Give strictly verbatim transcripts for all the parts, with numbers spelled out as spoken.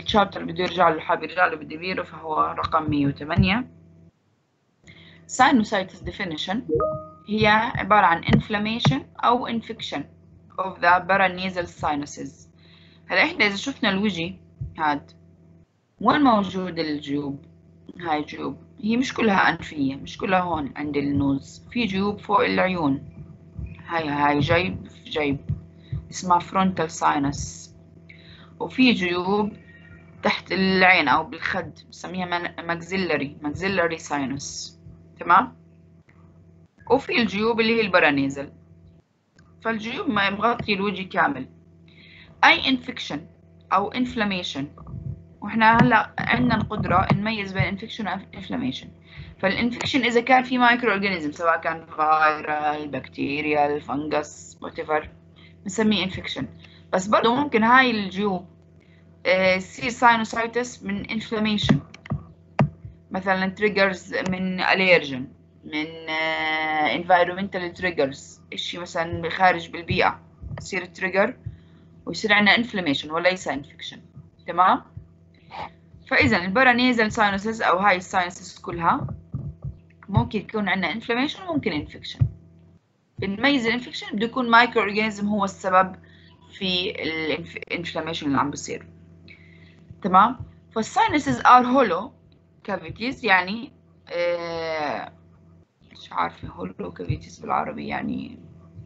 الشابتر بده يرجع له، حاب يرجع له بديفيرو، فهو رقم مية وثمانية. Sinusitis definition هي عبارة عن inflammation أو infection of the paranasal sinuses. هلا إحنا إذا شفنا الوجه هاد، وين موجود الجيوب؟ هاي جيوب، هي مش كلها أنفية، مش كلها هون عند النوز، في جيوب فوق العيون، هاي هاي جيب في جيب اسمها frontal sinus، وفي جيوب تحت العين أو بالخد بسميها maxillary maxillary sinus، تمام؟ وفي الجيوب اللي هي البرانيزل. فالجيوب ما مغطي الوجه كامل. أي انفكشن أو انفلاميشن، وإحنا هلا عندنا القدرة نميز بين انفكشن وانفلاميشن. فالانفكشن إذا كان في مايكرو أورجانيزم، سواء كان فايرال بكتيريال فنجس وات ايفر، بنسميه انفكشن. بس برضه ممكن هاي الجيوب تصير ساينوسايتس من انفلاميشن، مثلا تريجرز من اليرجن، من environmental triggers، اشي مثلا خارج بالبيئة يصير تريجر ويصير عندنا inflammation وليس infection، تمام؟ فإذا البارانيزال ساينوسز أو هاي الساينوسز كلها ممكن يكون عندنا inflammation وممكن infection. بنميز الانفكشن بده يكون مايكرو اورجانيزم هو السبب في الانفلاميشن اللي عم بصير، تمام؟ فالساينوسز are hollow cavities، يعني آه مش عارفة هولو كافيتيز بالعربي، يعني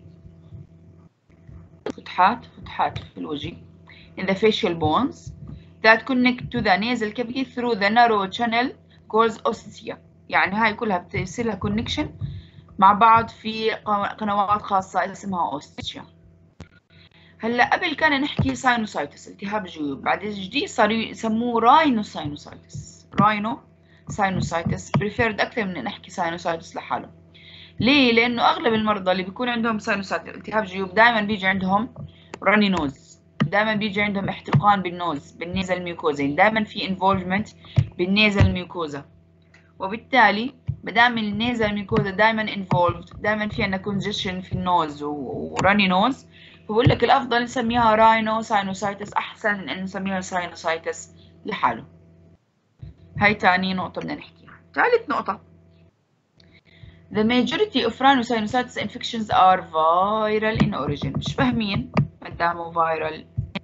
فتحات فتحات في الوجه in the facial bones that connect to the nasal cavity through the narrow channel called ostia. يعني هاي كلها بتصير لها connection مع بعض في قنوات خاصة اسمها اوستيا. هلا قبل كان نحكي ساينوسايتس التهاب جيوب، بعد جديد صاروا يسموه راينو ساينوسايتس. راينو ساينوسايتس بريفيرد أكثر من نحكي ساينوسايتس لحاله. ليه؟ لأنه أغلب المرضى اللي بيكون عندهم ساينوسات التهاب جيوب دائما بيجي عندهم راني نوز، دائما بيجي عندهم احتقان بالنوز بالنيزل ميوكوزا، دائما في انفولفمنت بالنيزل ميوكوزا، وبالتالي مادام النيزل ميوكوزا دائما انفولفد، دائما في عندنا كونجيشن في النوز وراني نوز، فبقول لك الأفضل نسميها راينو ساينوسايتس أحسن من إنه نسميها ساينوسايتس لحاله. هاي تاني نقطة بدنا نحكيها. ثالث نقطة، the majority of rhinosinusitis infections are viral in origin. مش فاهمين مدامه viral،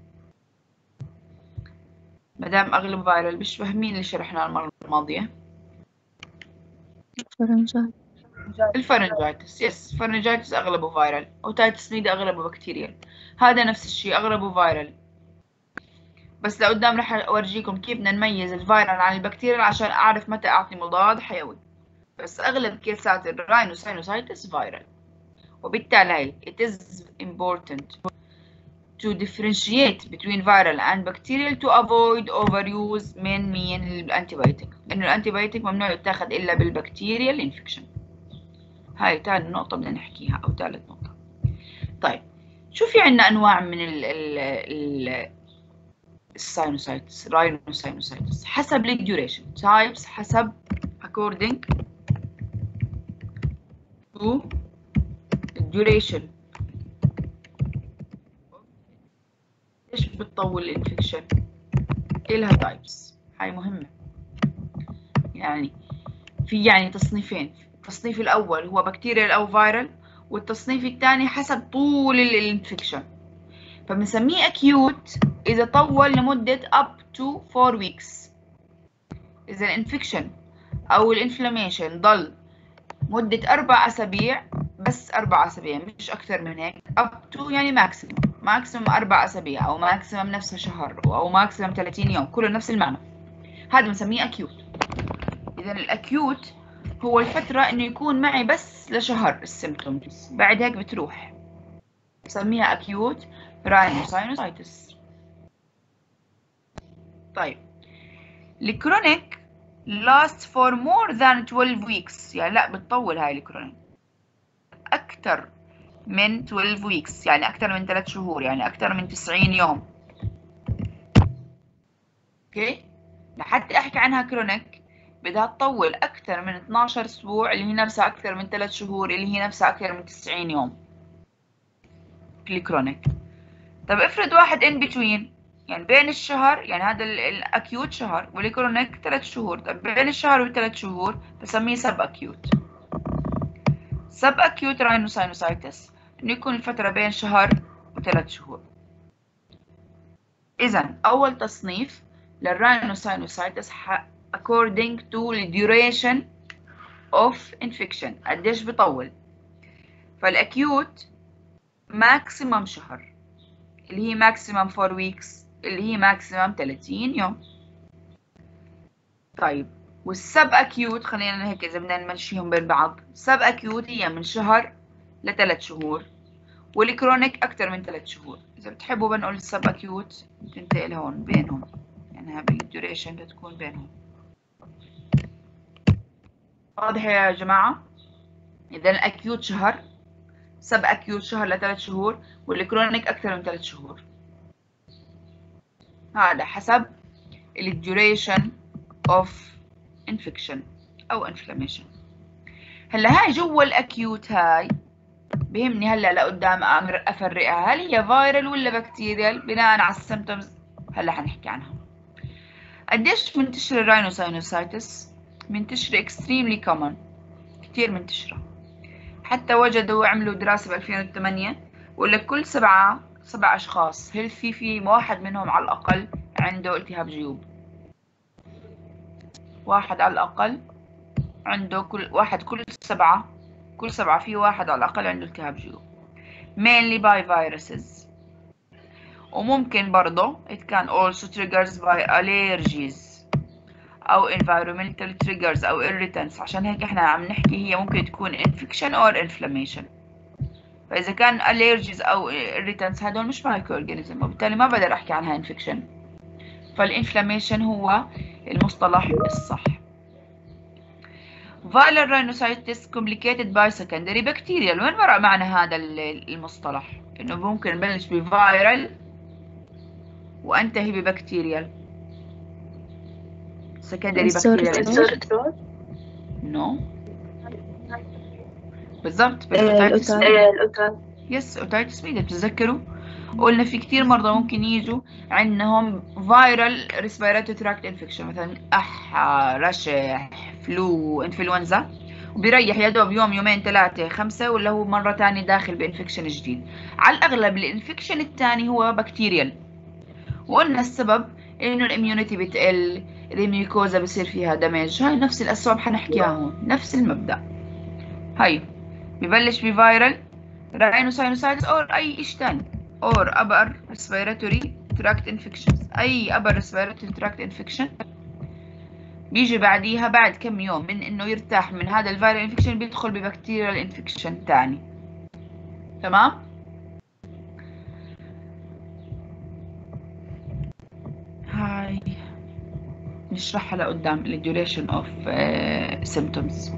مدام أغلب viral مش فاهمين اللي شرحناه المرة الماضية. فرنجات. الفرنجايتس، يس، فرنجايتس أغلبه viral، وتايتس ميديا أغلبه بكتيريال، هذا نفس الشيء أغلبه viral. بس لقدام رح أورجيكم كيف بدنا نميز الفيرال عن البكتيريال عشان أعرف متى أعطي مضاد حيوي. بس أغلب كيسات الراينوساينوسايتس viral، وبالتالي it is important to differentiate between viral and bacterial to avoid overuse من مين الانتيبيوتيك، إنه الانتيبيوتيك ممنوع يتاخد إلا بالبكتيريال انفكشن. هاي تاني نقطة بدنا نحكيها أو ثالث نقطة. طيب شو في عنا أنواع من ال ال ال الساينوسايتس راينوساينوسايتس حسب الديوريشن types، حسب according to duration. ليش بتطول الانفكشن؟ إلها تايبس، هاي مهمة. يعني في يعني تصنيفين، التصنيف الأول هو بكتيريال أو فيرال، والتصنيف الثاني حسب طول الانفكشن. فبنسميه acute إذا طول لمدة up to four weeks. إذا الانفكشن أو الانفلاميشن ضل مدة أربع أسابيع، بس أربع أسابيع مش أكثر من هيك، up to يعني ماكسيموم ماكسيموم أربع أسابيع، أو ماكسيموم نفس شهر، أو ماكسيموم ثلاثين يوم، كله نفس المعنى. هذا بنسميه acute. إذا الأكيوت هو الفترة إنه يكون معي بس لشهر السيمبتومز، بعد هيك بتروح، بسميها acute rhinosinusitis. طيب الكرونيك lasts for more than twelve weeks، يعني لا بتطول هاي الكرونيك أكثر من twelve weeks، يعني أكثر من ثلاث شهور، يعني أكثر من تسعين يوم. أوكي، لحتى أحكي عنها كرونيك بدها تطول أكثر من اثناشر أسبوع، اللي هي نفسها أكثر من ثلاث شهور، اللي هي نفسها أكثر من تسعين يوم. الكرونيك. طب افرض واحد in between، يعني بين الشهر، يعني هذا الاكيوت شهر والكرونيك ثلاث شهور. طب بين الشهر والثلاث شهور بسميه سب اكيوت. سب اكيوت راينوساينوسايتس انه يكون الفترة بين شهر وثلاث شهور. اذا اول تصنيف للراينوساينوسايتس according to the duration of infection، قديش بيطول. فالاكيوت ماكسيمم شهر، اللي هي ماكسيمم four weeks، اللي هي ماكسيمم ثلاثين يوم. طيب والسب اكيوت خلينا هيك اذا بدنا نمشيهم بين بعض، سب اكيوت هي من شهر لثلاث شهور، والكرونيك اكثر من ثلاث شهور. اذا بتحبوا بنقول السب اكيوت تنتقل هون بينهم، يعني هاي بالديوريشن بتكون بينهم. واضح يا جماعه؟ اذا الاكيوت شهر، سب اكيوت شهر لثلاث شهور، والكرونيك اكثر من ثلاث شهور. هذا حسب الديوريشن اوف انفكشن او انفلاميشن. هلا هاي جوا الاكيوت هاي بهمني هلا لقدام افرقها هل هي فايرال ولا بكتيريال بناء على السيمتومز. هلا حنحكي عنها. قديش منتشر الراينوساينوسايتس؟ منتشرة extremely common، كتير منتشرة. حتى وجدوا عملوا دراسة ب ألفين وثمانية ولا كل سبعة سبع أشخاص هيلثي في واحد منهم على الأقل عنده التهاب جيوب. واحد على الأقل عنده، كل واحد كل سبعة كل سبعة في واحد على الأقل عنده التهاب جيوب. mainly by viruses. وممكن برضه it can also triggers by allergies أو environmental triggers أو irritants. عشان هيك احنا عم نحكي هي ممكن تكون infection or inflammation. فإذا كان allergies أو irritants هدول مش microorganism، وبالتالي ما بقدر أحكي عنها infection. فالinflammation هو المصطلح الصح. viral rhinosinusitis complicated by secondary bacterial. وين مرق معنا هذا المصطلح؟ إنه ممكن نبلش بفايرال وأنتهي ببكتيريال. secondary bacterial no بالضبط بالاوتايتس يس اوتايتس ميديا. بتتذكروا قلنا في كتير مرضى ممكن يجوا عندهم فايرال ريسبيراتوري تراكت انفكشن، مثلا احا، رشح، فلو، انفلونزا، وبيريح يا دوب يوم يومين ثلاثه خمسه، ولا هو مره ثانيه داخل بانفكشن جديد. على الاغلب الانفكشن الثاني هو بكتيريال، وقلنا السبب انه الاميونيتي بتقل، الميوكوزا بصير فيها دمج. هاي نفس الاسباب حنحكيها هون، نفس المبدا. هاي ببلش بفيرال راينوساينوسايتس او اي شيء ثاني or upper respiratory tract infections. اي upper respiratory tract infection بيجي بعديها بعد كم يوم من انه يرتاح من هذا الفيرال انفكشن بيدخل ببكتيريال انفكشن ثاني. تمام؟ هاي نشرحها لقدام ال duration of uh, symptoms.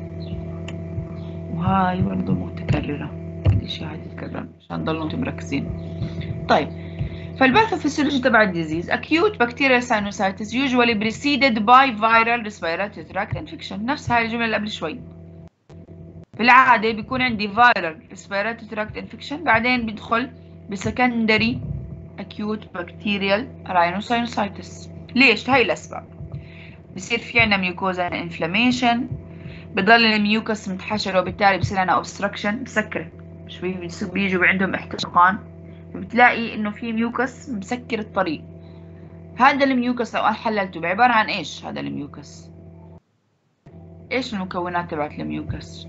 وهاي برضه متكررة، بدي شي هاي تتكرر عشان تضلوا انتم مركزين. طيب فالباثوفيسيولوجي تبع الديزيز acute bacterial sinusitis usually preceded by viral respiratory tract infection. نفس هاي الجملة اللي قبل شوي. في العادة بيكون عندي viral respiratory tract infection، بعدين بدخل بسكندري acute bacterial rhinosinusitis. ليش؟ هاي الأسباب. بصير في عنا mucosal inflammation، بضل الميوكس متحشر وبالتالي بصير عنا obstruction، مسكرة، شوي بيجوا عندهم احتقان، بتلاقي انه في ميوكس مسكر الطريق. هذا الميوكس لو حللته بعبارة عن ايش؟ هذا الميوكس ايش المكونات تبعت الميوكس؟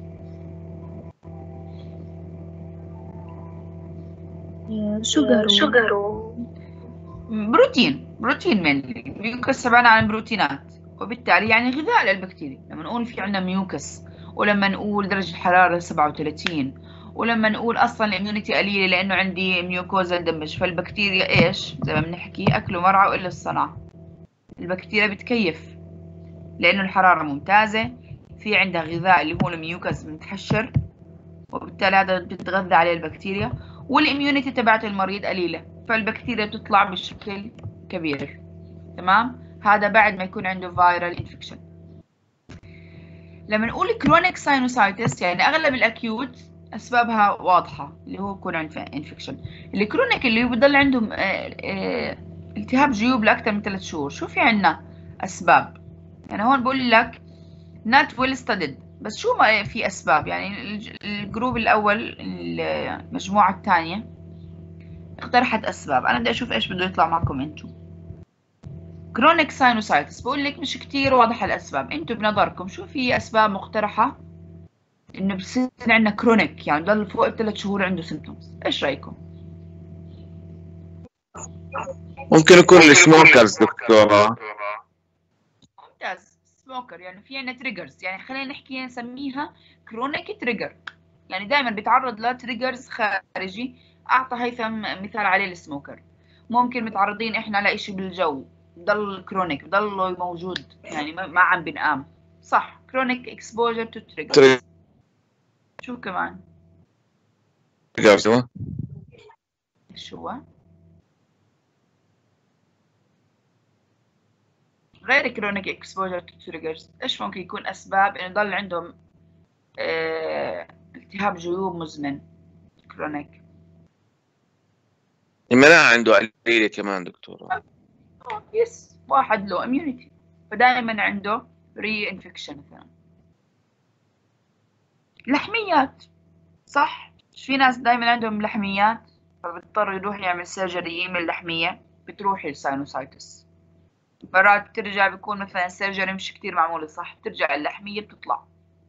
شوجر شوجر بروتين بروتين من الميوكس تبعنا عن بروتينات، وبالتالي يعني غذاء للبكتيريا. لما نقول في عندنا ميوكس، ولما نقول درجة الحرارة سبعة وثلاثين، ولما نقول اصلا الاميونيتي قليله لانه عندي ميوكوزا دمج، فالبكتيريا ايش؟ زي ما بنحكي اكلوا مرعى والا الصنعه. البكتيريا بتكيف لانه الحراره ممتازه، في عندها غذاء اللي هو الميوكس متحشر، وبالتالي هذا بتتغذى عليه البكتيريا، والاميونيتي تبعت المريض قليله، فالبكتيريا بتطلع بشكل كبير. تمام؟ هذا بعد ما يكون عنده فايرال انفكشن. لما نقول كرونيك ساينوسايتس يعني اغلب الاكيوت اسبابها واضحه، اللي هو يكون عنده انفكشن. الكرونيك اللي بضل عندهم التهاب جيوب لأكثر من ثلاث شهور. شو في عنا أسباب؟ يعني هون بقول لك not well studied، بس شو ما في أسباب؟ يعني الج- الجروب الأول، المجموعة الثانية اقترحت أسباب، أنا بدي أشوف إيش بده يطلع معكم أنتم. كرونيك ساينوسايتس بقول لك مش كتير واضح الأسباب، أنتم بنظركم شو في أسباب مقترحة إنه بصير عندنا كرونيك، يعني ضل فوق الثلاث شهور عنده سيمتومز؟ إيش رأيكم؟ ممكن يكون السموكرز دكتورة. ممتاز. سموكر يعني في عندنا تريجرز، يعني خلينا نحكي نسميها كرونيك تريجر، يعني دائما بيتعرض لتريجرز خارجي. أعطى هيثم مثال عليه السموكر. ممكن متعرضين إحنا لإشي بالجو، بضل كرونيك، بضل موجود، يعني ما ما عم بنقام. صح، كرونيك اكسبوجر تو تريجرز. شو كمان؟ تريجرز. شو هو؟ غير كرونيك اكسبوجر تو تريجرز، إيش ممكن يكون أسباب إنه يضل عندهم آه، التهاب جيوب مزمن كرونيك؟ المناعة عنده قليلة كمان دكتورة. يس، واحد له اميونيتي فدائما عنده ري انفكشن. مثلا لحميات، صح، في ناس دائما عندهم لحميات فبيضطر يروح يعمل سيرجري من اللحمية، بتروح الساينوسايتس. مرات بترجع بيكون مثلا السيرجري مش كتير معمولة صح، بترجع اللحمية بتطلع،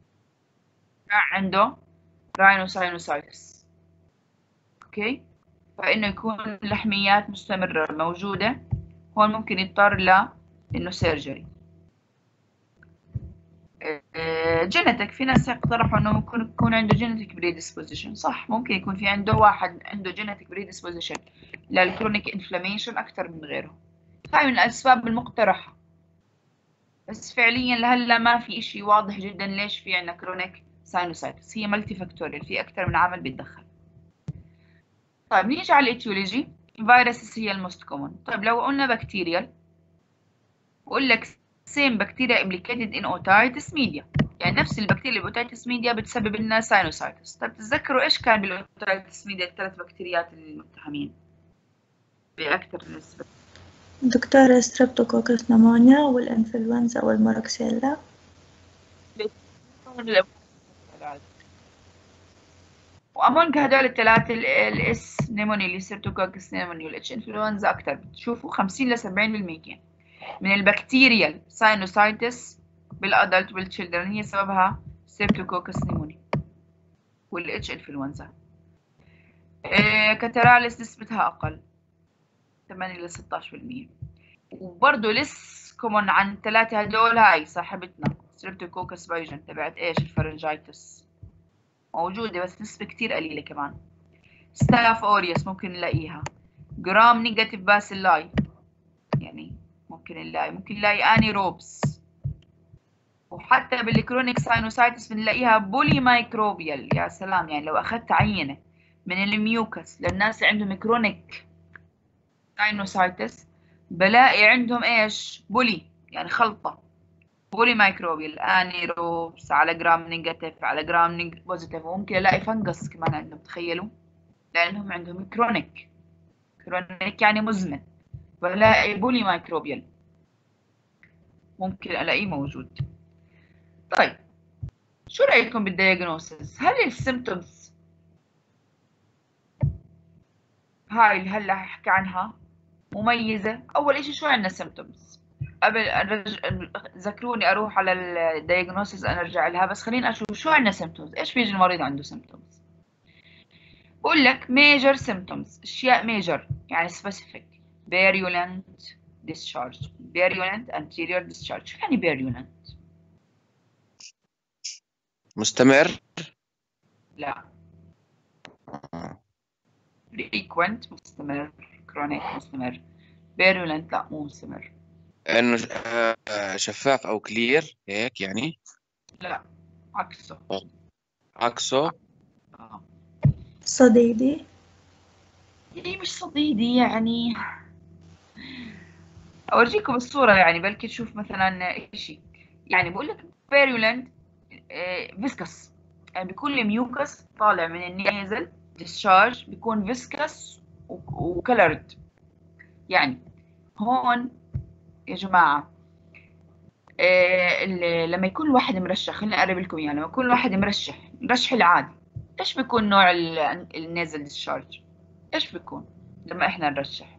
عنده راينوساينوسايتس. اوكي، فإنه يكون اللحميات مستمرة موجودة، هون ممكن يضطر ل إنه سيرجري. جينيتك، في ناس اقترحوا انه ممكن يكون عنده جينيتك بريدisposition. صح، ممكن يكون في عنده واحد عنده جينيتك بريدisposition للكرونيك انفلاميشن اكثر من غيره. هاي من الاسباب المقترحه، بس فعليا لهلا ما في اشي واضح جدا ليش في عندنا كرونيك ساينوسايتس. هي مالتي فاكتوريال، في اكثر من عامل بيتدخل. طيب نيجي على الايتيولوجي. فيروسز هي الموست كومن. طيب لو قلنا بكتيريال، بقول لك same bacteria implicated in otitis media، يعني نفس البكتيريا الاوتيتس ميديا بتسبب لنا ساينوسايتس. طيب تتذكروا ايش كان بالاوتيتس ميديا الثلاث بكتيريات المتهمين باكثر نسبة؟ دكتورة ستريبتوكوكس نمونيا والإنفلونزا والماركسيلا. وامونج هدول الثلاثة الاس نيموني، الستريبتوكوكس نيموني، والاتش انفلونزا اكثر، بتشوفوا خمسين ل سبعين بالمية من البكتيريال ساينوسايتس بالادلت والتشيلدرن هي سببها ستريبتوكوكس نيموني والاتش انفلونزا. إيه كتراليس نسبتها أقل، ثمانية إلى ستة عشر بالمية. وبرضه لس كومون عن الثلاثة هدول هاي صاحبتنا ستريبتوكوكس بايجن تبعت إيش الفرنجايتس، موجودة بس نسبة كتير قليلة. كمان ستاف أوريوس ممكن نلاقيها. جرام نيجاتيف باسيلاي، يعني ممكن نلاقي ممكن نلاقي أني روبس. وحتى بالكرونيك ساينوسايتس بنلاقيها بولي مايكروبيال. يا سلام، يعني لو أخذت عينة من الميوكس للناس اللي عندهم كرونيك ساينوسايتس بلاقي عندهم ايش؟ بولي، يعني خلطة بولي مايكروبيال، انيروبس على جرام نيجاتيف على جرام نيجاتيف بوزيتيف، وممكن الاقي فنجس كمان عندهم. تخيلوا، لانهم عندهم كرونيك، كرونيك يعني مزمن، بلاقي بولي مايكروبيال ممكن الاقيه موجود. طيب شو رايكم بالدياجنوسيس؟ هل السيمتومز هاي اللي هلا هحكي عنها مميزة؟ اول اشي شو عندنا سيمتومز؟ قبل أرج... ذكروني اروح على الدايجنوسيس انا ارجع لها، بس خلينا اشوف شو عندنا سيمتومز. ايش بيجي المريض عنده سيمتومز؟ بقول لك ميجر سيمتومز، اشياء ميجر يعني سبيسيفيك. virulent discharge، virulent anterior discharge. شو يعني virulent؟ مستمر؟ لا. آه. frequent مستمر، chronic مستمر، virulent لا مو مستمر. انه ش- آه، شفاف او كلير هيك يعني. لا عكسه. آه. عكسه. آه. صديدي. يعني مش صديدي، يعني اورجيكم الصورة يعني بلكي تشوف مثلا اشي. يعني بقول لك virulent فيسكس، يعني بيكون الميوكس طالع من النيزل discharge بيكون فيسكس وكلرد، يعني هون يا جماعة آه ال- لما يكون الواحد مرشح، خليني أقرب لكم يعني، لما يكون الواحد مرشح مرشح العادي، إيش بيكون نوع النيزل ديسشارج؟ إيش بيكون لما إحنا نرشح؟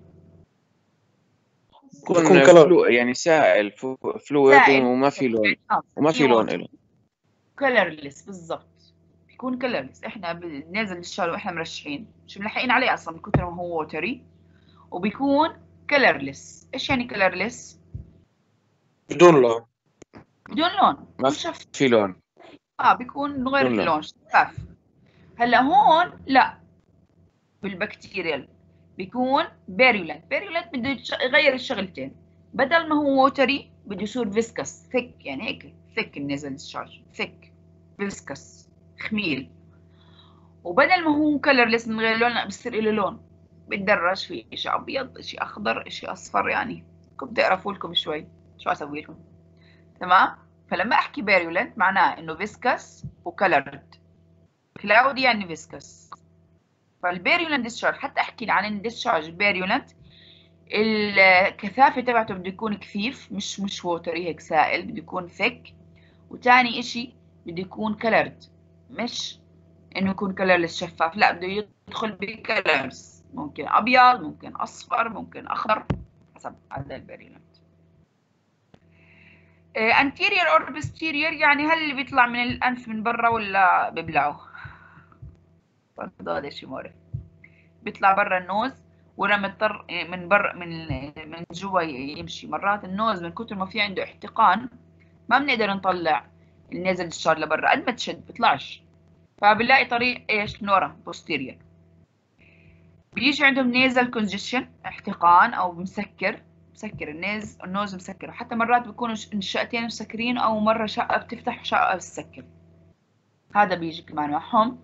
يكون يكون كلر. فلو يعني سائل، فلويد، سائل وما في لون، وما في لون له. كلرلس بالضبط، بيكون كلرلس. احنا بننزل الشال واحنا مرشحين مش ملحقين عليه اصلا من كثر ما هو ووتري، وبيكون كلرلس. ايش يعني كلرلس؟ بدون لون. بدون لون، ما شفاف. في لون. اه بيكون غير بدون لون. اللون، شفاف. هلا هون لا، بالبكتيريال بيكون بيريولنت. بيريولنت بده يتش- يغير الشغلتين، بدل ما هو ووتري بده يصير فيسكس ثيك، يعني هيك ثيك النزل الشارج ثيك فيسكس خميل. وبدل ما هو كلرلس من غير لون، لا بصير له لون، بتدرج في شيء ابيض، شيء اخضر، شيء اصفر. يعني كنت اعرفوا لكم شوي شو اسوي لكم. تمام. فلما احكي بيريولنت معناه انه فيسكس وكلرد. كلاودي يعني فيسكس. فالبيريولنت ديسشارج، حتى احكي عن الديسشارج بيريولنت، الكثافه تبعته بده يكون كثيف، مش مش ووتري هيك سائل، بده يكون ثيك. وتاني اشي بده يكون كلرد، مش انه يكون كلرلس شفاف، لا بده يدخل بكلرز، ممكن ابيض، ممكن اصفر، ممكن اخضر، حسب هذا الفاريانت. انتيريور اور بوستيريور، يعني هل اللي بيطلع من الانف من برا ولا بيبلعه؟ برضه هذا شيء مقرف. بيطلع برا النوز، ولا مضطر من برا من من جوا يمشي. مرات النوز من كثر ما في عنده احتقان ما بنقدر نطلع النيزل ديسشارج لبرا، قد ما تشد بيطلعش، فبنلاقي طريق ايش؟ لورا بوستيريور. بيجي عندهم نيزل كونجيشن، احتقان او مسكر، مسكر النيز، النوز مسكر. وحتى مرات بيكونوا الشقتين مسكرين، او مره شقه بتفتح وشقه بتسكر، هذا بيجي كمان معهم.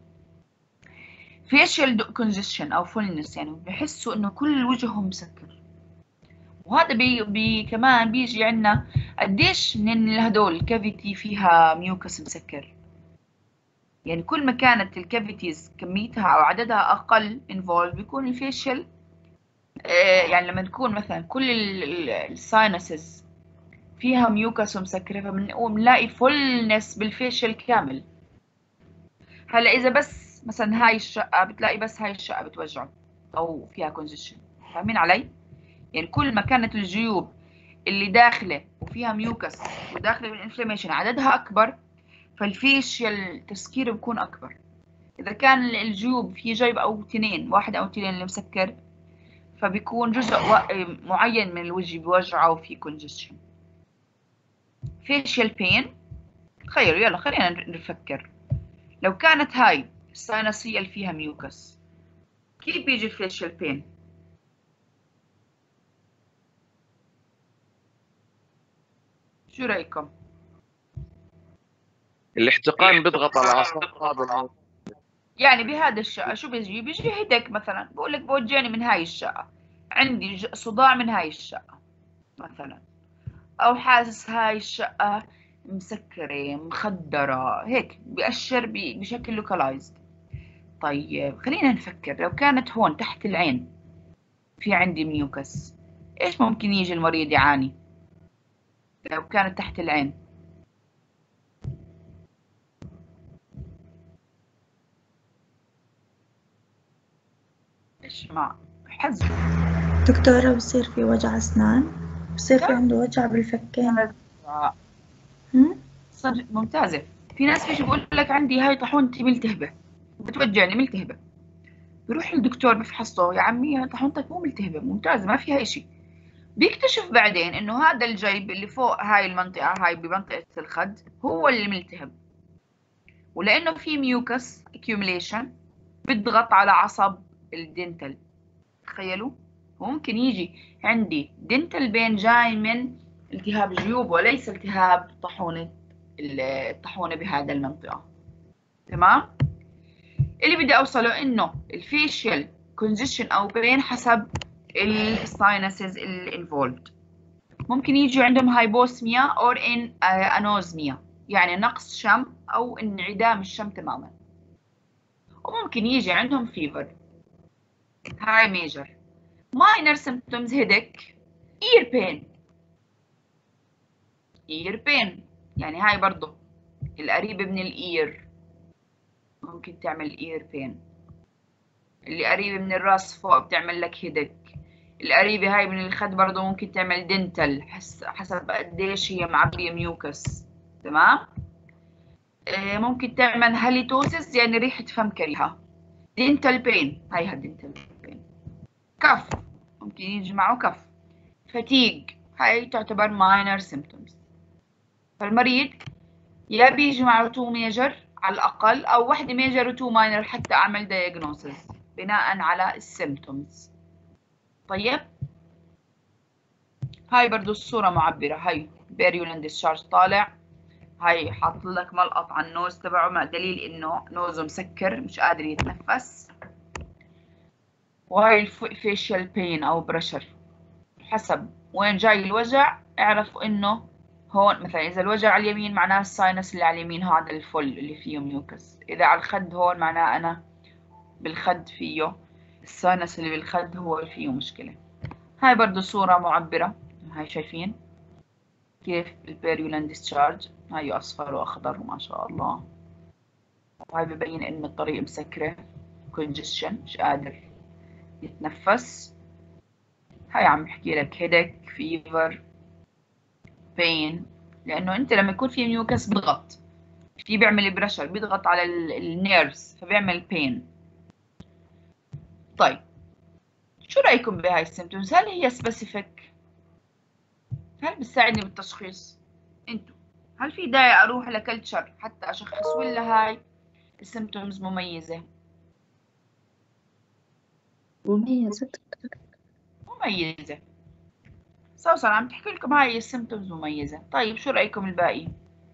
فيشل كونجيشن او فولنس، يعني بحسوا انه كل وجههم مسكر. وهذا بي, بي كمان بيجي عندنا قديش من هدول الكافيتي فيها ميوكس مسكر. يعني كل ما كانت الكافيتيز كميتها او عددها اقل انفولد، بيكون الفيشل يعني لما تكون مثلا كل الساينسز فيها ميوكس ومسكرة، فبنقوم نلاقي فولنس بالفيشل كامل. هلا إذا بس مثلا هاي الشقة بتلاقي بس هاي الشقة بتوجعه أو فيها كونجيشن، فاهمين علي؟ يعني كل ما كانت الجيوب اللي داخلة وفيها ميوكس وداخلة بالانفلاميشن عددها أكبر، فالفيشل تسكير بيكون أكبر. إذا كان الجيوب في جيب أو تنين، واحد أو تنين اللي مسكر، فبيكون جزء معين من الوجه بوجعه وفي كونجستشن. فيشيال بين، تخيلوا يلا خلينا نفكر، لو كانت هاي الساينسية اللي فيها ميوكس، كيف بيجي الفيشيال بين؟ شو رأيكم؟ الاحتقان بيضغط على اعصاب. يعني بهذا الشقة شو بيجي؟ بيجي هيدك مثلا، بقول لك بوجعني من هاي الشقة، عندي صداع من هاي الشقة مثلا، أو حاسس هاي الشقة مسكرة مخدرة، هيك بيأشر بشكل لوكالايزد. طيب خلينا نفكر، لو كانت هون تحت العين في عندي ميوكس، ايش ممكن يجي المريض يعاني لو كانت تحت العين؟ ايش مع حزن؟ دكتورة بصير في وجع أسنان، بصير في عنده وجع بالفكين. هم؟ ممتازة. في ناس بيجي بيقول لك عندي هاي طاحونتي ملتهبة، بتوجعني ملتهبة، بيروح الدكتور بفحصه، يا عمي طاحونتك مو ملتهبة، ممتازة ما فيها إشي. بيكتشف بعدين انه هذا الجيب اللي فوق هاي المنطقة، هاي بمنطقة الخد، هو اللي ملتهب، ولانه في ميوكس accumulation بيضغط على عصب الدنتل. تخيلوا، ممكن يجي عندي دنتل بين جاي من التهاب جيوب وليس التهاب طاحونة الطاحونة بهذا المنطقة. تمام. اللي بدي اوصله انه الفيشيال كونجيشن او بين حسب الساينسز الانفولد. ممكن يجي عندهم هايبوسميا او ان انوزميا، يعني نقص شم او انعدام الشم تماما. وممكن يجي عندهم فيفر، هاي ميجر. ماينر سيمبتومز هيدك، ear pain ear pain يعني هاي برضو القريبة من الإير ممكن تعمل ear pain. اللي قريبة من الراس فوق بتعمل لك هيدك. القريبة هاي من الخد برضو ممكن تعمل دنتل حسب قديش هي معبية ميوكس. تمام. آه ممكن تعمل هاليتوسيس يعني ريحة فم كريهة. دنتل بين هاي هالدنتل بين. كف ممكن يجي معه كف. فتيج هاي تعتبر minor symptoms. فالمريض يا بيجي معه تو ميجر على الأقل أو واحدة ميجر وتو ماينر حتى أعمل diagnosis بناء على السيمتومز. طيب هاي برضو الصورة معبرة. هاي بيريولين ديسشارج طالع. هاي حاط لك ملقط على النوز تبعه مع دليل إنه نوزه مسكر مش قادر يتنفس. وهاي الفيشيال بين أو بريشر حسب وين جاي الوجع اعرفوا إنه هون مثلا إذا الوجع على اليمين معناه الساينس اللي على اليمين هذا الفل اللي فيه ميوكس. إذا على الخد هون معناه أنا بالخد فيه الساينس اللي بالخد هو اللي فيه مشكلة. هاي برضو صورة معبرة. هاي شايفين كيف البيريولين ديسشارج. هاي أصفر وأخضر ما شاء الله. وهاي ببين إن الطريق مسكرة congestion مش قادر يتنفس. هاي عم بحكي لك هيدك فيفر بين لأنه أنت لما يكون في ميوكس بيضغط في بيعمل بريشر بيضغط على النيرفز فبيعمل بين. طيب شو رأيكم بهاي السيمتومز؟ هل هي سبيسيفيك؟ هل بتساعدني بالتشخيص؟ انتو هل في داعي اروح لكلتشر حتى اشخص ولا هاي السيمتومز مميزة؟ مميزة. مميزة. سوسن عم تحكي لكم هاي السيمتومز مميزة. طيب شو رأيكم الباقي؟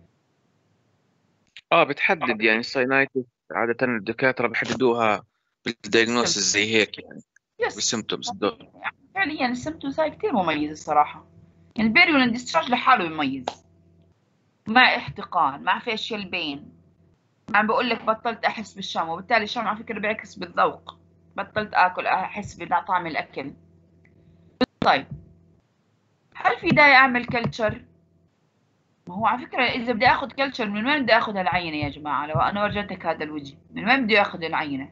اه بتحدد يعني الساينايتس عادة الدكاترة بيحددوها بالدياجنوستس زي هيك يعني يس بالسيمتومز. يعني فعليا السيمتومز هاي كتير مميزة الصراحة. يعني البيريولين ديسشارج لحاله مميز مع احتقان مع فيشيال بين. عم بقول لك بطلت احس بالشم وبالتالي الشم على فكرة بيعكس بالذوق. بطلت اكل احس بطعم الاكل. طيب هل في داعي اعمل كلتشر؟ ما هو على فكرة إذا بدي آخذ كلتشر من وين بدي آخذ العينة يا جماعة؟ لو أنا ورجيتك هذا الوجه من وين بدي آخذ العينة؟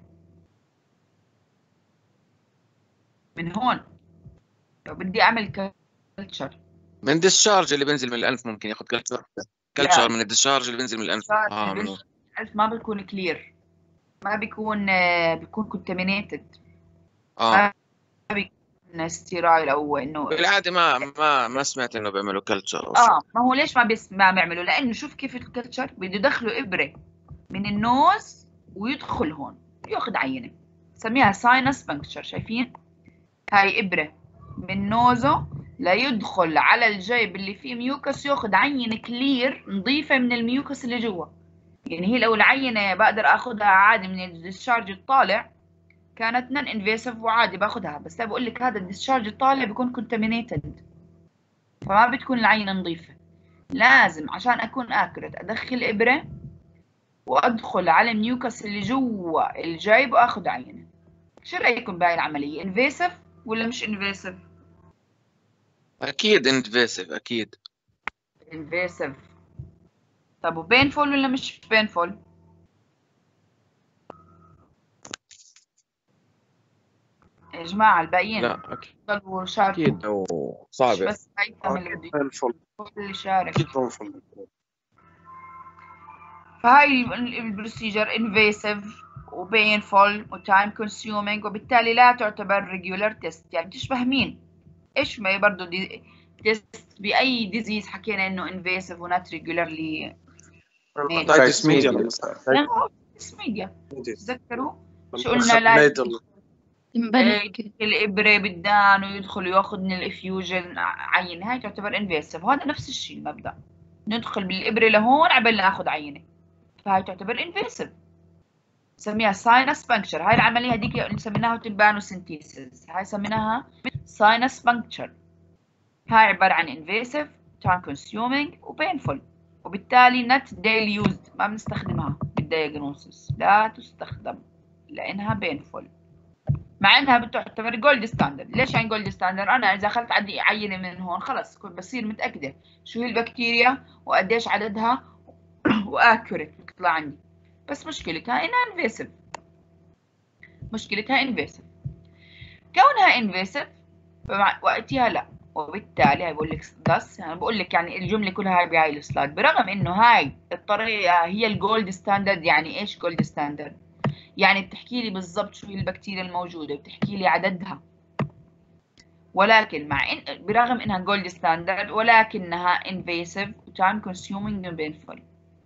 من هون. لو بدي أعمل كلتشر من الديسشارج اللي بينزل من الانف ممكن ياخذ كلتشر. كلتشر من الديسشارج اللي بينزل من الانف. اه من الألف ما بيكون كلير. ما بيكون بيكون كونتامينيتد. اه ما بيكون ستيرايل أو إنه بالعاده ما ما ما سمعت انه بيعملوا كلتشر او شيء. آه ما هو ليش ما بيس ما بيعملوا؟ لأنه شوف كيف الكلتشر بده يدخلوا إبرة من النوز ويدخل هون ياخذ عينة سميها ساينس بنكتشر. شايفين؟ هاي إبرة من نوزه ليدخل على الجيب اللي فيه ميوكس ياخذ عينة كلير نظيفة من الميوكس اللي جوا. يعني هي لو العينة بقدر اخذها عادي من الديسشارج الطالع كانت نون انفيسيف وعادي باخذها. بس انا بقول لك هذا الديسشارج الطالع بيكون كونتامينيتد فما بتكون العينة نظيفة. لازم عشان اكون اكوريت ادخل ابرة وادخل على الميوكس اللي جوا الجيب واخذ عينة. شو رايكم بهاي العملية؟ انفيسيف ولا مش انفيسيف؟ اكيد انفيسيف اكيد. invasive. طب وبينفول ولا مش بينفول؟ يا جماعة الباقيين لا اكيد ضلوا شاركوا. اكيد او صعبه. مش بس هيثم اللي بده بينفول اللي شارك. اكيد بينفول. فهاي البروسيجر invasive وبينفول وتايم كونسيومينج وبالتالي لا تعتبر ريجولار تيست. يعني بتشبه مين؟ ايش ما برضه دي تيست باي ديزيز حكينا انه invasive ونات ريجولارلي هيباتايتس ميديا هيباتايتس ميديا. تذكروا شو قلنا؟ لازم الإبرة بالدان ويدخل وياخذ من الإفيوجن عينة. هاي تعتبر انفيسيف. وهذا نفس الشيء المبدأ. ندخل بالإبرة لهون عبال ناخذ عينة. فهاي تعتبر انفيسيف. نسميها ساينس بانكشر. هاي العملية هذيك اللي سميناها تمبانوسنتيسيس. هاي سميناها ساينس بانكشر. هاي عبارة عن انفيسيف تايم كونسيومينج وبينفول وبالتالي نت ديلي يوزد. ما بنستخدمها بالدياجنوسيس. لا تستخدم لأنها بينفول. مع انها بتعتبر جولد ستاندرد. ليش يعني جولد ستاندرد؟ انا اذا اخذت عندي عينه من هون خلص بصير متاكده شو هي البكتيريا وقديش عددها واكوريت بتطلع عندي. بس مشكلتها انها انفيسيف، مشكلتها انفيسيف. كونها انفيسيف وقتها لا، وبالتالي هي بقول لك بس يعني بقول لك يعني الجمله كلها هاي بهاي السلايد، برغم انه هاي الطريقه هي الجولد ستاندرد. يعني ايش جولد ستاندرد؟ يعني بتحكي لي بالضبط شو هي البكتيريا الموجوده، بتحكي لي عددها، ولكن مع إن برغم انها جولد ستاندرد ولكنها انفيسيف وتايم كونسيومينج وبينفول.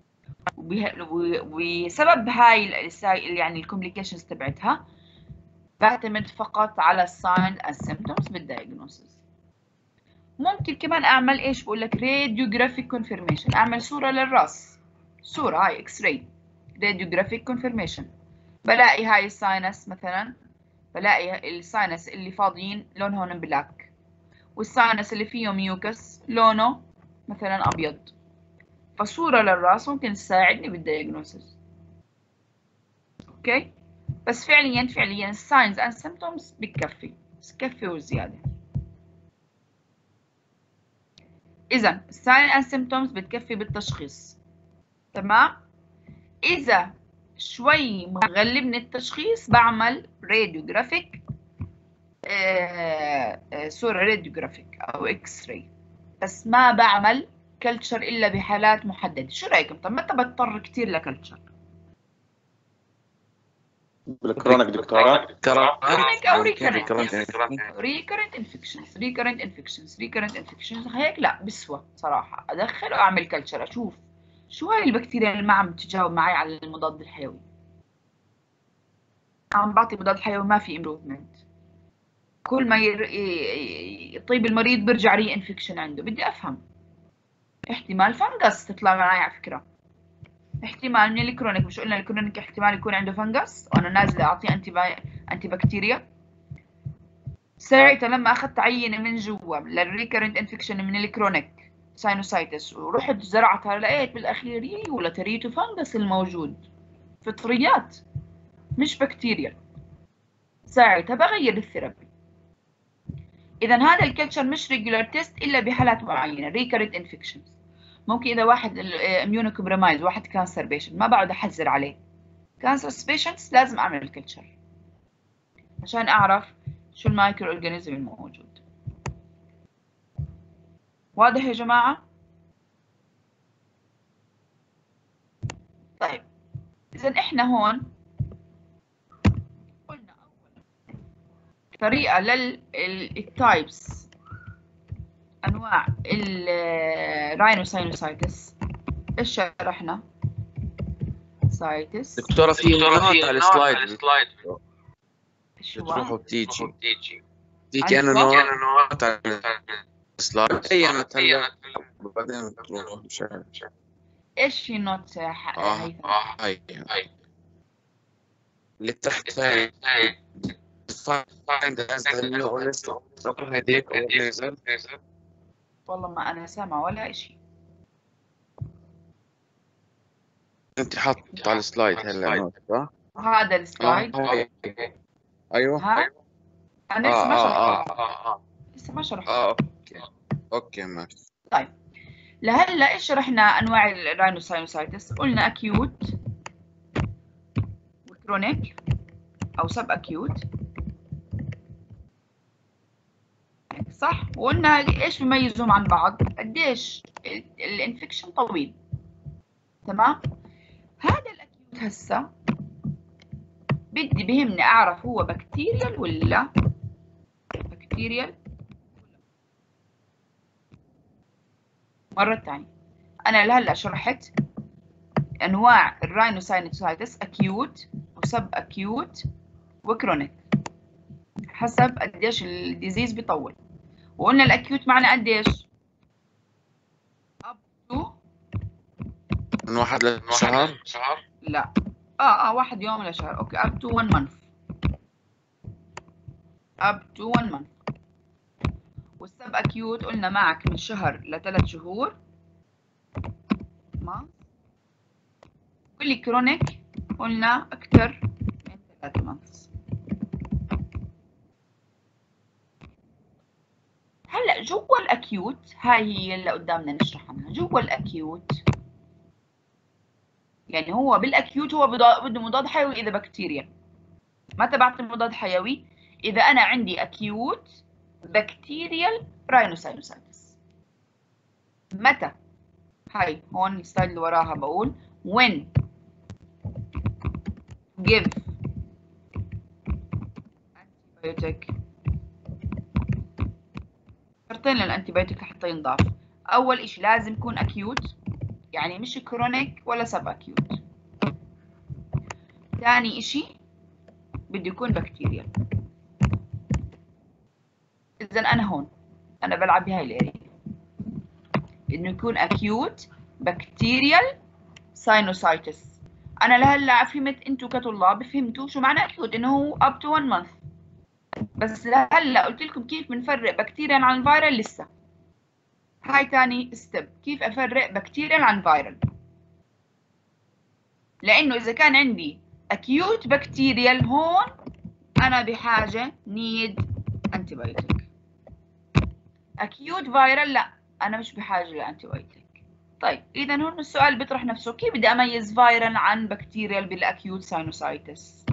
وبسبب هاي يعني الكومبليكيشنز تبعتها بعتمد فقط على الساين اند سيمبتومز بالدايجنوسيس. ممكن كمان اعمل ايش؟ بقول لك راديوجرافيك كونفirmation، اعمل صوره للراس، صوره هاي اكس راي راديوجرافيك كونفirmation. بلاقي هاي الساينس مثلا، بلاقي الساينس اللي فاضيين لونهم بلاك، والساينس اللي فيه ميوكس لونه مثلا ابيض. فصوره للراس ممكن تساعدني بالدايجنوسيس. اوكي، بس فعليا فعليا الساينز اند سيمبتومز بتكفي، بتكفي وزياده. اذا الساين اند سيمبتومز بتكفي بالتشخيص، تمام. اذا شوي مغلبني التشخيص بعمل راديوجرافيك آه آه صوره راديوجرافيك او اكس راي، بس ما بعمل كلتشر الا بحالات محدده. شو رايكم؟ طب متى بضطر كثير لكلتشر؟ بالكرونيك دكتورة. كرونيك او ريكرنت ريكرنت انفكشنز ريكرنت انفكشنز ريكرنت انفكشنز هيك لا بسوى صراحه ادخل واعمل كلتشر اشوف شو هاي البكتيريا اللي ما عم تتجاوب معي على المضاد الحيوي. عم بعطي مضاد حيوي ما في امبروفمنت، كل ما ير... يطيب المريض برجع ري انفكشن عنده. بدي افهم، احتمال فنجس تطلع معي على فكره، احتمال من الكرونيك. مش قلنا الكرونيك احتمال يكون عنده فنجس وانا نازله اعطيه انتي با... انتي بكتيريا. ساعتها لما اخذت عينه من جوا للريكرنت انفكشن من الكرونيك ساينوسايتس ورحت زرعتها لقيت بالاخير يو لاتريتو فنجس الموجود، فطريات مش بكتيريا. ساعتها بغير الثيرابي. اذا هذا الكلتشر مش ريجولار تيست الا بحالات معينه ريكرنت انفكشنز. ممكن اذا واحد اميونو كومبرومايز، واحد كانسر بيشنت، ما بقعد احذر عليه. كانسر بيشنتس لازم اعمل الكلتشر عشان اعرف شو المايكرو اورجانيزم الموجود. واضح يا جماعه؟ طيب اذا احنا هون قلنا اول طريقه للتايبس انواع الراينوساينوسايتس. ايش شرحنا؟ سايتس. دكتورة في نوت على السلايد شو بتروح هو؟ وبتيجي دي عندك كأنه نوت؟ نوت على السلايد. اي انا هلا بعدين بتروح مشان ايش هي نوت ح- اه هيثم؟ هاي هاي اللي تحت هاي find as the new honest headache organism. والله ما انا سامعه ولا اشي. انت حاطط على السلايد هلا نوت صح؟ هذا اه السلايد هاي ايوه ها انا اه لسه ما اه شرحت، اه اه لسه ما شرحت. اه اوكي اوكي ماشي. طيب لهلا ايش شرحنا انواع الراينوساينوسايتس؟ قلنا اكيوت وكرونيك او سب اكيوت، صح؟ وقلنا ايش بيميزهم عن بعض؟ قديش الانفكشن طويل، تمام؟ هذا الاكيوت هسه بدي بهمني اعرف هو بكتيريال ولا بكتيريال. مرة ثانية انا لهلا شرحت انواع الراينوساينوسايتس اكيوت وسب اكيوت وكرونيك حسب قديش الديزيز بيطول. وقلنا الاكيوت معنى قديش؟ up to من واحد لشهر؟ لا اه اه واحد يوم لشهر. اوكي up to one month up to one month. والسب اكيوت قلنا معك من شهر لثلاث شهور ما. والكرونيك قلنا اكثر من ثلاث months. هلا جوا الاكيوت، هاي هي اللي قدامنا نشرح عنها. جوا الاكيوت يعني هو بالاكيوت هو بده مضاد حيوي اذا بكتيريا. متى بعطي مضاد حيوي؟ اذا انا عندي اكيوت بكتيريال راينوساينوسايتس. متى؟ هاي هون السلايد اللي وراها بقول when give antibiotic. شرطين للانتيبيوتيك حتى ينضاف. اول اشي لازم يكون اكيوت، يعني مش كرونيك ولا سب اكيوت. ثاني اشي بده يكون بكتيريا. اذا انا هون انا بلعب بهاي الاريا انه يكون اكيوت بكتيريال ساينوسايتس. انا لهلا فهمت انتم كطلاب فهمتوا شو معنى اكيوت، انه هو up to one month. بس لهلا قلت لكم كيف بنفرق بكتيريا عن فيرال لسه. هاي تاني ستيب، كيف افرق بكتيريا عن فيرال. لانه اذا كان عندي acute بكتيريال هون انا بحاجه need antibiotic. acute viral لا، انا مش بحاجه لانتيبيوتيك. طيب اذا هون السؤال بيطرح نفسه، كيف بدي اميز فيرال عن بكتيريال بالاكيوت ساينوسايتس؟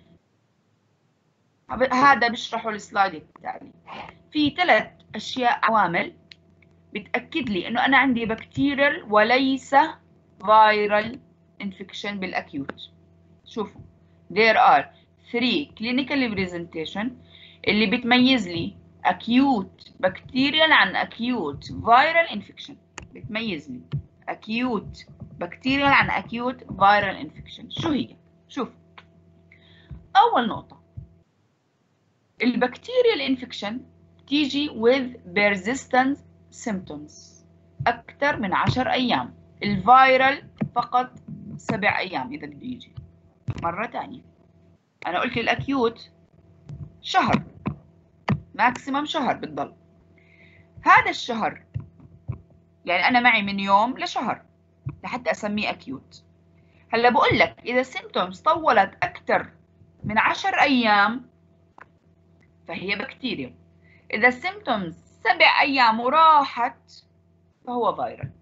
هذا بشرحه السلايد التالي. في ثلاث اشياء عوامل بتاكد لي انه انا عندي بكتيريال وليس فيرال انفكشن بالاكيوت. شوفوا there are three clinical presentation اللي بتميز لي acute bacterial عن acute viral infection. بتميز لي acute bacterial عن acute viral infection. شو هي؟ شوف، أول نقطة البكتيريال انفكشن تيجي with persistent symptoms أكثر من عشر أيام. الفيرال فقط سبع أيام إذا بده يجي. مرة تانية أنا قلت الأكيوت شهر ماكسيمم، شهر بتضل. هذا الشهر يعني أنا معي من يوم لشهر لحتى أسميه أكيوت. هلا بقول لك إذا السيمتومز طولت أكثر من عشر أيام فهي بكتيريا. إذا السيمتومز سبع أيام وراحت فهو فيرال.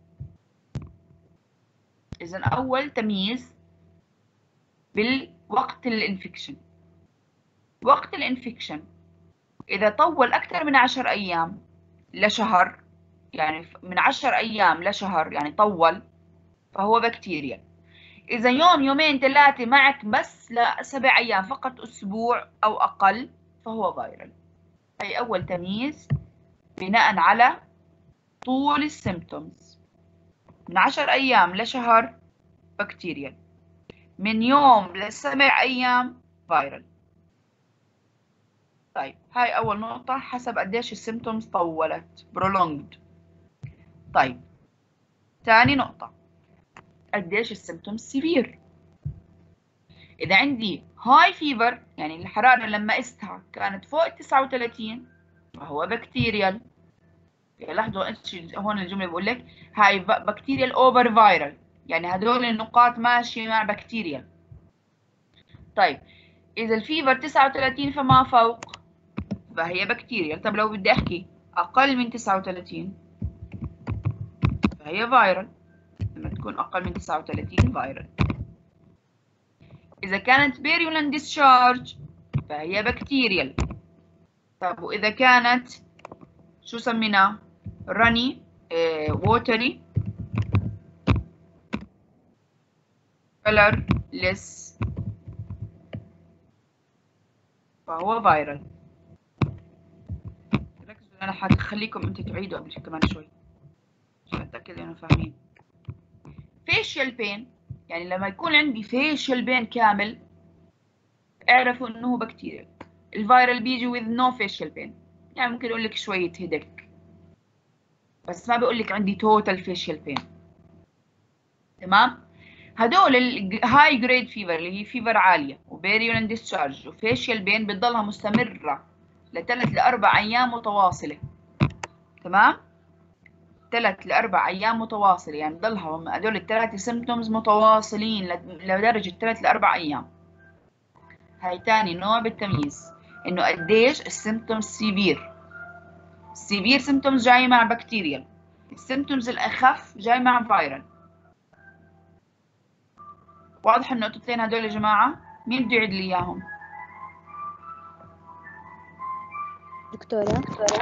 إذا أول تمييز بالوقت الانفكشن. وقت الانفكشن إذا طول أكثر من عشر أيام لشهر، يعني من عشر أيام لشهر يعني طول، فهو بكتيريا. إذا يوم يومين ثلاثة معك بس لسبع أيام فقط، أسبوع أو أقل، فهو فيرال. هي أول تمييز بناء على طول السيمتومز. من عشر أيام لشهر بكتيريا، من يوم لسبع أيام فيرال. طيب هاي أول نقطة، حسب قديش السيمتومز طولت prolonged. طيب ثاني نقطة، قديش السيمتومز سيفير. إذا عندي هاي فيفر يعني الحرارة لما قستها كانت فوق تسعة وثلاثين فهو بكتيريال. لاحظوا هون الجملة بقول لك هاي بكتيريال أوفر فيرال، يعني هدول النقاط ماشية مع بكتيريال. طيب إذا الفيفر تسعة وثلاثين فما فوق فهي بكتيريال. طب لو بدي أحكي أقل من تسعة وثلاثين فهي فيرال. لما تكون أقل من تسعة وثلاثين فيرال. إذا كانت virulent discharge فهي بكتيريال. طب وإذا كانت شو سميناه؟ runny اه watery colorless فهو فيرال. ركزوا أنا حخليكم أنتوا تعيدوا قبل كمان شوي عشان أتأكد إنه فاهمين. facial pain يعني لما يكون عندي facial pain كامل اعرفوا انه هو بكتيريا. الفيرال بيجي with no facial pain، يعني ممكن اقول لك شويه هيدك بس ما بقول لك عندي total facial pain. تمام؟ هدول الهاي جريد فيفر اللي هي فيفر عاليه وبيريولن ديسشارج وفيشيال بين بتضلها مستمره لثلاث لاربع ايام متواصله. تمام؟ ثلاث لأربع أيام متواصلة، يعني بضلها هدول الثلاثة سيمبتومز متواصلين لدرجة ثلاث لأربع أيام. هاي تاني نوع بالتمييز، إنه قديش السيمبتومز سيفير. السيفير سيمتومز جاي مع بكتيريال، السيمتومز الأخف جاي مع فايرال. واضح النقطتين هدول يا جماعة؟ مين بده يعيد لي إياهم؟ دكتورة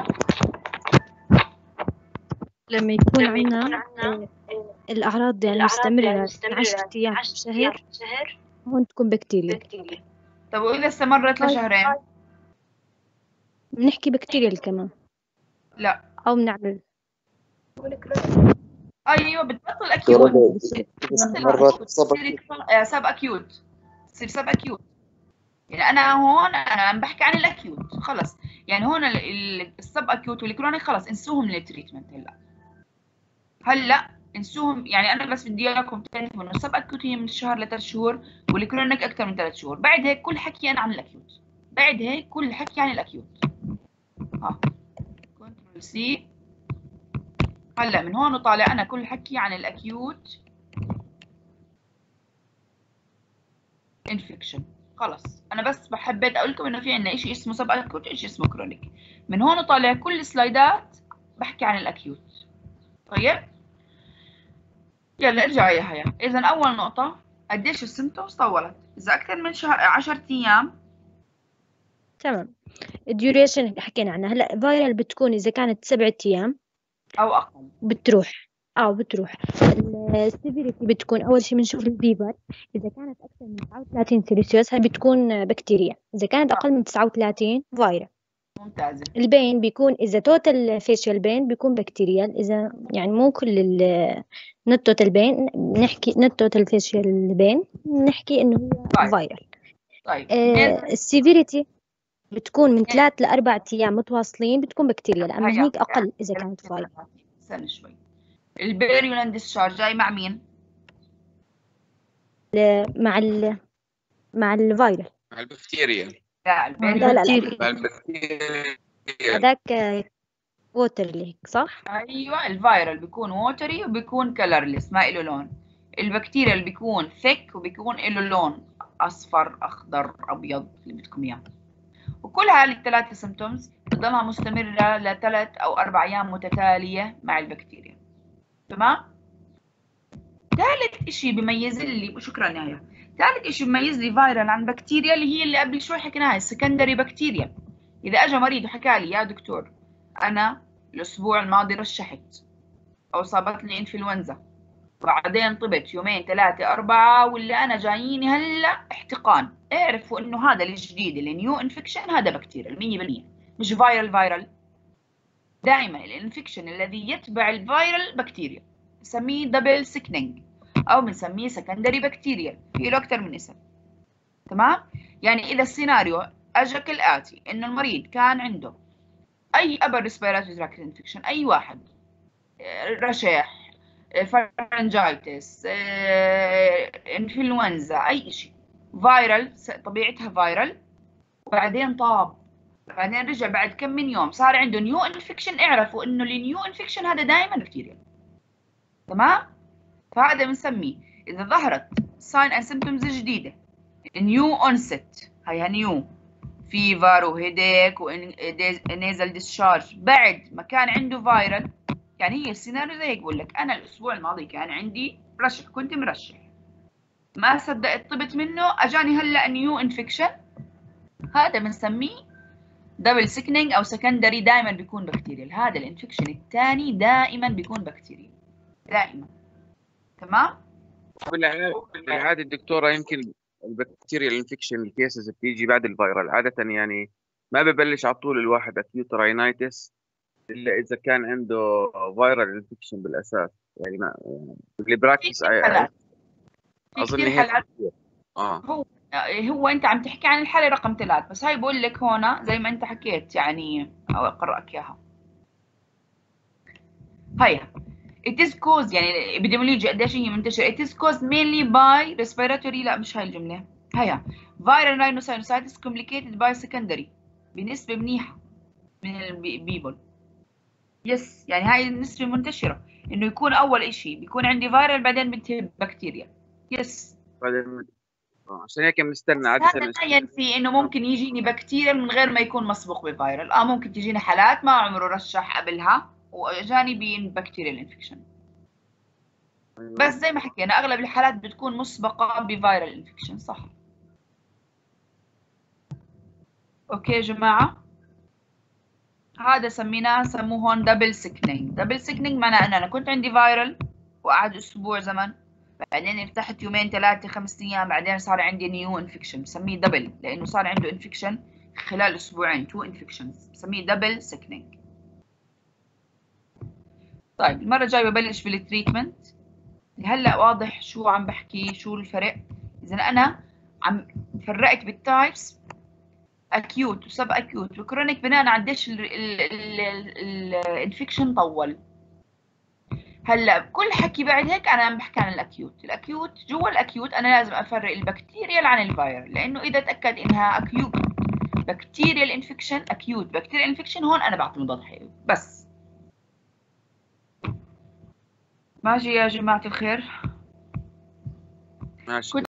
لما يكون عندنا الأعراض يعني مستمرة من عشرة أيام شهر هون تكون بكتيريا. طب وإذا استمرت لشهرين؟ بنحكي بكتيريا كمان. لا. أو بنعمل أيوه بتبطل أكيوت. مرات سب أكيوت. تصير سب أكيوت. يعني أنا هون أنا عم بحكي عن الأكيوت خلص. يعني هون السب أكيوت والكرونيك خلص انسوهم من التريتمنت هلا. هلا انسوهم، يعني انا بس بدي اياكم تعرفوا انه السب اكيوت هي من شهر لثلاث شهور والكرونيك اكثر من ثلاث شهور. بعد هيك كل حكي انا عن الاكيوت. بعد هيك كل حكي عن الاكيوت. ها كنترول سي. هلا من هون وطالع انا كل حكي عن الاكيوت انفكشن. خلص انا بس حبيت اقول لكم انه في عندنا شيء اسمه سب اكيوت وشيء اسمه كرونيك. من هون وطالع كل سلايدات بحكي عن الاكيوت. طيب يلا ارجع يا هيا. اذا اول نقطه قديش السيمتومز طولت؟ اذا اكثر من شهر عشرة ايام تمام. الديوريشن اللي حكينا عنها هلا فايرال بتكون إذا كانت سبعة أيام او اقل بتروح أو بتروح. السيفيريتي بتكون أول شيء بنشوف الفيفر، إذا كانت أكثر من تسعة وثلاثين سيلسيوس هاي بتكون بكتيريا، إذا كانت أقل من تسعة وثلاثين فايرال. ممتازه. البين بيكون إذا توتال فيشيال بين بيكون بكتيريال، إذا يعني مو كل ال نوت توتال بين نحكي نوت توتال فيشيال بين نحكي إنه هو طيب. فايرال. طيب آه السيفيريتي بتكون من ثلاث لأربع أيام متواصلين بتكون بكتيريال، أما هيا. هنيك أقل إذا كانت فايرال. استنى شوي. البيريولان ديسشارج جاي مع مين؟ مع ال مع الفايرال. مع البكتيريا. لا لا البيريولان لا لا مع البكتيريا. هذاك ووترلي صح؟ ايوه الفايرال بيكون ووتري وبيكون كلرلس ما له لون. البكتيريا اللي بيكون ثيك وبيكون له لون اصفر اخضر ابيض اللي بدكم اياه. وكل هذه الثلاثه سيمتومز بتضلها مستمره لثلاث او اربع ايام متتاليه مع البكتيريا. تمام؟ ثالث شيء بيميز لي، شكرا يا هيا، ثالث شيء بيميز لي فايرال عن بكتيريا اللي هي اللي قبل شوي حكيناها السكندري بكتيريا. اذا اجى مريض وحكى لي يا دكتور انا الاسبوع الماضي رشحت او صابتني انفلونزا بعدين طبت يومين ثلاثة أربعة واللي أنا جاييني هلا احتقان، اعرفوا إنه هذا الجديد اللي نيو انفكشن هذا بكتيريا مية بالمية مش فايرال. فايرال دائما الانفكشن الذي يتبع الفايرال بكتيريا نسميه دبل سيكنينج أو بنسميه سكندري بكتيريا، في له أكثر من اسم. تمام؟ يعني إذا السيناريو أجا كالآتي إنه المريض كان عنده أي upper respiratory tract infection، أي واحد رشح فرنجايتس انفلونزا اي شيء فايرال طبيعتها فايرال وبعدين طاب بعدين رجع بعد كم من يوم صار عنده نيو انفكشن، اعرفوا انه النيو انفكشن هذا دائما بكتيريا. تمام؟ فهذا بنسميه اذا ظهرت ساين اند سيمبتومز جديده نيو اونست، هي نيو فيفر وهيديك ونيزل ديسشارج بعد ما كان عنده فايرال. يعني هي السيناريو زي هيك بقول لك انا الاسبوع الماضي كان عندي رشح كنت مرشح ما صدقت طبت منه اجاني هلا نيو انفكشن، هذا بنسميه دبل سيكنينج او سكندري دائما بيكون بكتيريال. هذا الانفكشن الثاني دائما بيكون بكتيريال دائما. تمام؟ بالعاده الدكتوره يمكن البكتيريا الانفكشن الكيسز بتيجي بعد الفيرال عاده، يعني ما ببلش على طول الواحد اكيوت راينايتس الا اذا كان عنده فيرال انفكشن بالاساس. يعني ما اللي براكتس اظن هيك اه هو هو انت عم تحكي عن الحاله رقم ثلاث، بس هاي بقول لك هون زي ما انت حكيت يعني او اقراك اياها. هيا it is caused يعني epidemiology قديش هي منتشره it is caused mainly by respiratory، لا مش هاي الجمله. هيا viral rhinosinusitis complicated by secondary بنسبه منيحه من البيبل. يس يعني هاي النسبة منتشرة انه يكون اول اشي بيكون عندي فايرال بعدين بنتهي بكتيريا. يس بعدين آه، عشان هيك بنستنى عادة. هذا لا ينفي انه ممكن يجيني بكتيريا من غير ما يكون مسبوق بفيرال. اه ممكن تجيني حالات ما عمره رشح قبلها واجاني ببكتيريال انفكشن، بس زي ما حكينا اغلب الحالات بتكون مسبقه بفيرال انفكشن. صح. اوكي يا جماعه، هذا سميناه سموه هون دبل سيكنينج. دبل سيكنينج معناه ان انا كنت عندي فيرال وقعد اسبوع زمن، بعدين فتحت يومين ثلاثه خمس ايام، بعدين صار عندي نيو انفكشن، بسميه دبل لانه صار عنده انفكشن خلال اسبوعين، تو انفكشنز، بسميه دبل سيكنينج. طيب المره الجايه ببلش بالتريتمنت. هلا واضح شو عم بحكي، شو الفرق؟ اذا انا عم فرقت بالتايبس اكيوت وسب اكيوت وكرونيك بناء على قديش الانفكشن طول. هلا بكل حكي بعد هيك انا عم بحكي عن الاكيوت. الاكيوت جوا الاكيوت انا لازم افرق البكتيريال عن الفيرال، لانه اذا تاكد انها اكيوت بكتيريال انفكشن، اكيوت بكتيريال انفكشن، هون انا بعطي مضاد حيوي بس. ماشي يا جماعه الخير؟ ماشي.